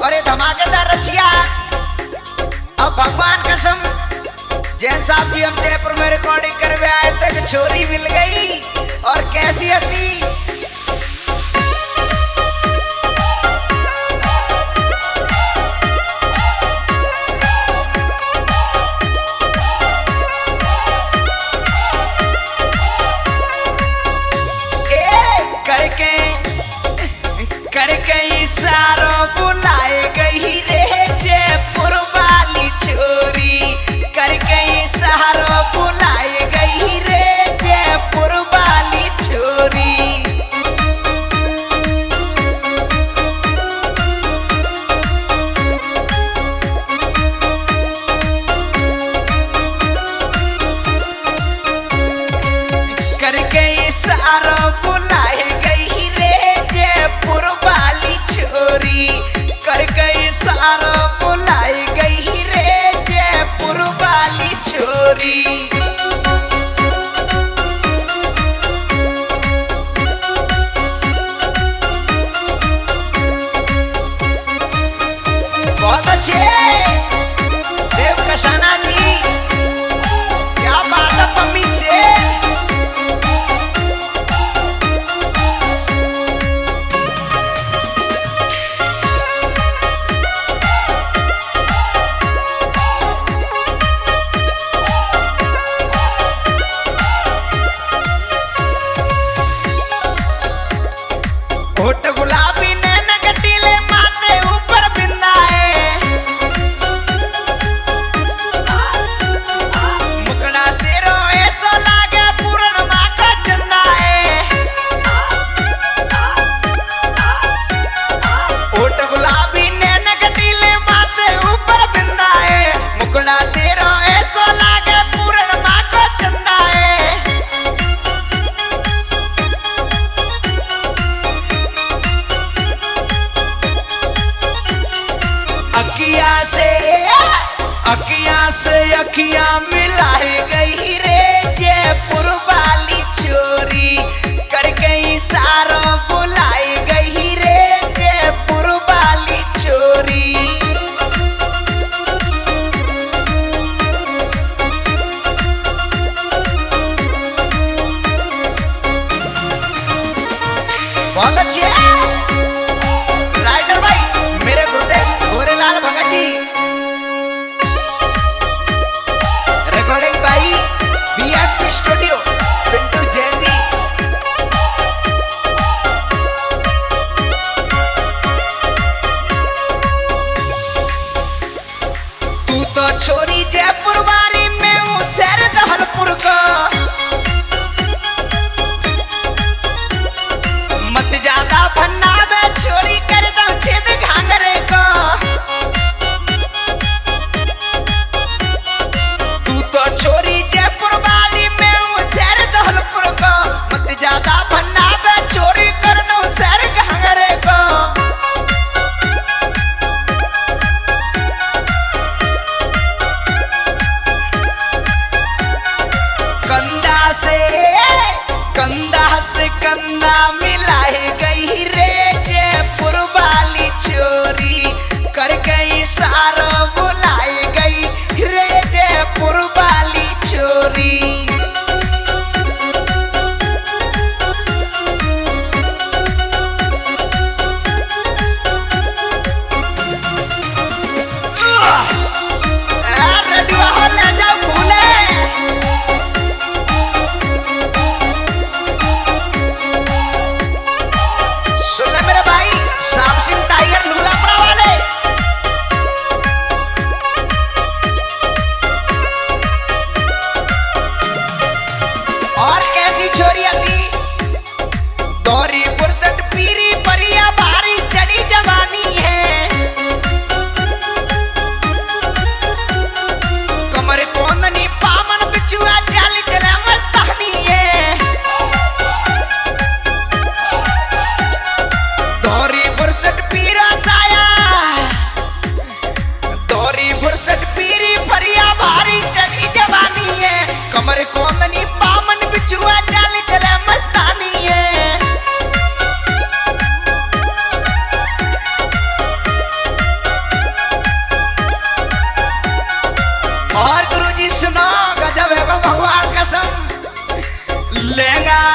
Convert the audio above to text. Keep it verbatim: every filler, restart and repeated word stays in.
और ये धमाकेदार रसिया। अब भगवान कसम जैन साहब जी हम जयपुर में रिकॉर्डिंग करवे आए तक छोरी मिल गई और कैसी हती करके करके इशारों बुलाए गई रे जयपुर वाली छोरी। करके इशारों बुलाए गई रे जयपुर वाली छोरी। करके इशारों बुलाए गई रे जयपुर वाली छोरी। करके इशारों बुलाई गई रे जयपुर वाली छोरी। बहुत अच्छे देव कशाना जी, क्या बात है मम्मी से। होठ गुलाबी नैन कटीले माथे ऊपर बिंदाए। मुकड़ा तेरो ऐसा लागे पूर्णिमा का चंदा है। होठ गुलाबी नैन कटीले माथे ऊपर बिंदाए। मुकड़ा तेरो ऐसा लागे पूर्णिमा का चंदा है। अखिया से अखिया से अखिया मिलाई गई रे जयपुर वाली छोरी। करके इशारों बुलाई गई रे जयपुर वाली छोरी। बहुत अच्छे राइटर भाई मेरे गुरुदेव गोरेलाल भगत जी। रिकॉर्डिंग भाई जी सुनो गजब है भगवान कसम। लहंगा